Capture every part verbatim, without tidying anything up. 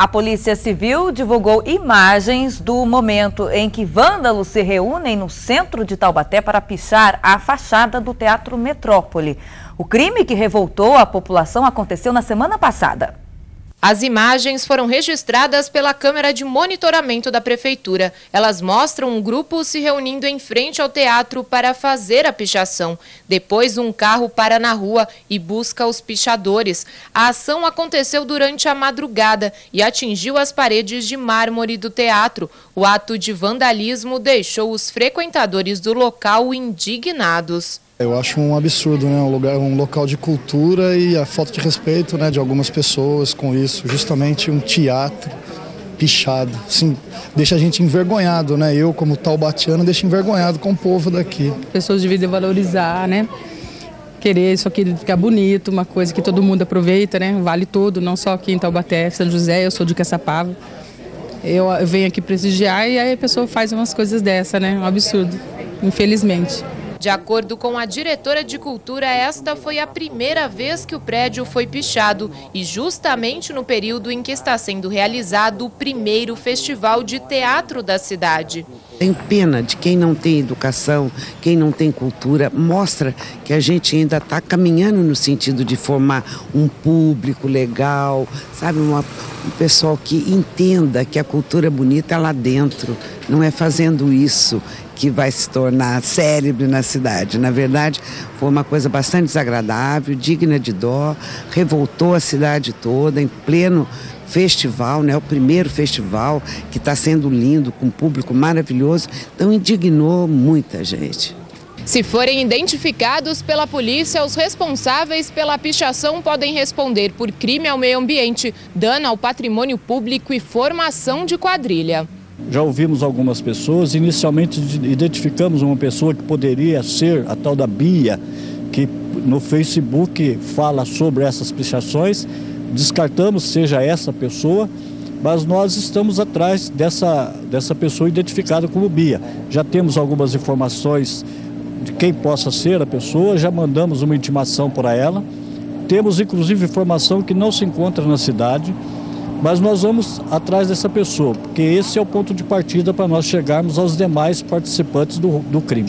A Polícia Civil divulgou imagens do momento em que vândalos se reúnem no centro de Taubaté para pichar a fachada do Teatro Metrópole. O crime que revoltou a população aconteceu na semana passada. As imagens foram registradas pela câmera de monitoramento da prefeitura. Elas mostram um grupo se reunindo em frente ao teatro para fazer a pichação. Depois, um carro para na rua e busca os pichadores. A ação aconteceu durante a madrugada e atingiu as paredes de mármore do teatro. O ato de vandalismo deixou os frequentadores do local indignados. Eu acho um absurdo, né? Um lugar, um local de cultura e a falta de respeito, né, de algumas pessoas com isso. Justamente um teatro pichado. Assim, deixa a gente envergonhado, né? Eu, como taubatiano, deixo envergonhado com o povo daqui. Pessoas devem valorizar, né? Querer isso aqui ficar bonito, uma coisa que todo mundo aproveita, né? Vale todo, não só aqui em Taubaté, São José, eu sou de Caçapava. Eu, eu venho aqui prestigiar e aí a pessoa faz umas coisas dessa, né? Um absurdo, infelizmente. De acordo com a diretora de cultura, esta foi a primeira vez que o prédio foi pichado e justamente no período em que está sendo realizado o primeiro festival de teatro da cidade. Tenho pena de quem não tem educação, quem não tem cultura, mostra que a gente ainda está caminhando no sentido de formar um público legal, sabe, uma, um pessoal que entenda que a cultura bonita é lá dentro, não é fazendo isso que vai se tornar célebre na cidade. Na verdade, foi uma coisa bastante desagradável, digna de dó, revoltou a cidade toda em pleno festival, né? O primeiro festival que está sendo lindo, com um público maravilhoso, então indignou muita gente. Se forem identificados pela polícia, os responsáveis pela pichação podem responder por crime ao meio ambiente, dano ao patrimônio público e formação de quadrilha. Já ouvimos algumas pessoas, inicialmente identificamos uma pessoa que poderia ser a tal da Bia, que no Facebook fala sobre essas pichações, descartamos seja essa pessoa, mas nós estamos atrás dessa, dessa pessoa identificada como Bia. Já temos algumas informações de quem possa ser a pessoa, já mandamos uma intimação para ela, temos inclusive informação que não se encontra na cidade, mas nós vamos atrás dessa pessoa, porque esse é o ponto de partida para nós chegarmos aos demais participantes do, do crime.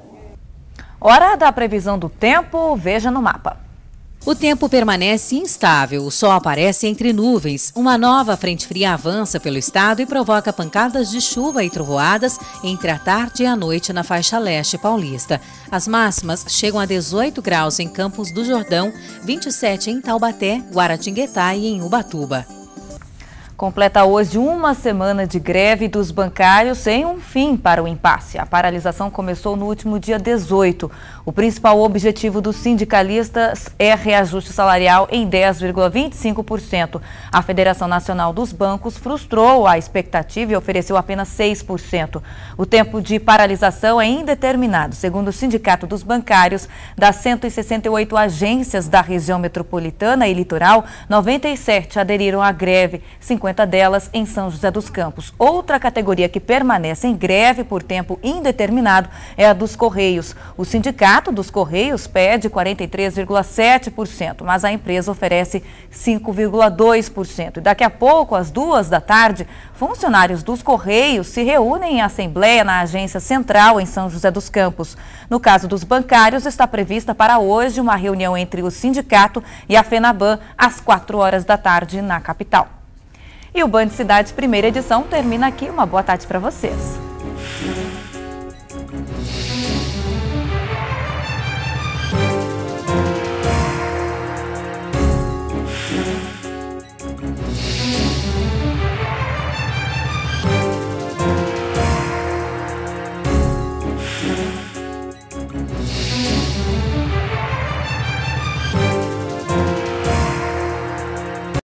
Hora da previsão do tempo, veja no mapa. O tempo permanece instável, o sol aparece entre nuvens. Uma nova frente fria avança pelo estado e provoca pancadas de chuva e trovoadas entre a tarde e a noite na faixa leste paulista. As máximas chegam a dezoito graus em Campos do Jordão, vinte e sete em Taubaté, Guaratinguetá e em Ubatuba. Completa hoje uma semana de greve dos bancários sem um fim para o impasse. A paralisação começou no último dia dezoito. O principal objetivo dos sindicalistas é reajuste salarial em dez vírgula vinte e cinco por cento. A Federação Nacional dos Bancos frustrou a expectativa e ofereceu apenas seis por cento. O tempo de paralisação é indeterminado. Segundo o Sindicato dos Bancários, das cento e sessenta e oito agências da região metropolitana e litoral, noventa e sete aderiram à greve, cinquenta delas em São José dos Campos. Outra categoria que permanece em greve por tempo indeterminado é a dos Correios. O Sindicato dos Correios pede quarenta e três vírgula sete por cento, mas a empresa oferece cinco vírgula dois por cento. E daqui a pouco, às duas da tarde, funcionários dos Correios se reúnem em assembleia na agência central em São José dos Campos. No caso dos bancários, está prevista para hoje uma reunião entre o sindicato e a FENABAN às quatro horas da tarde na capital. E o Band Cidade primeira edição termina aqui. Uma boa tarde para vocês.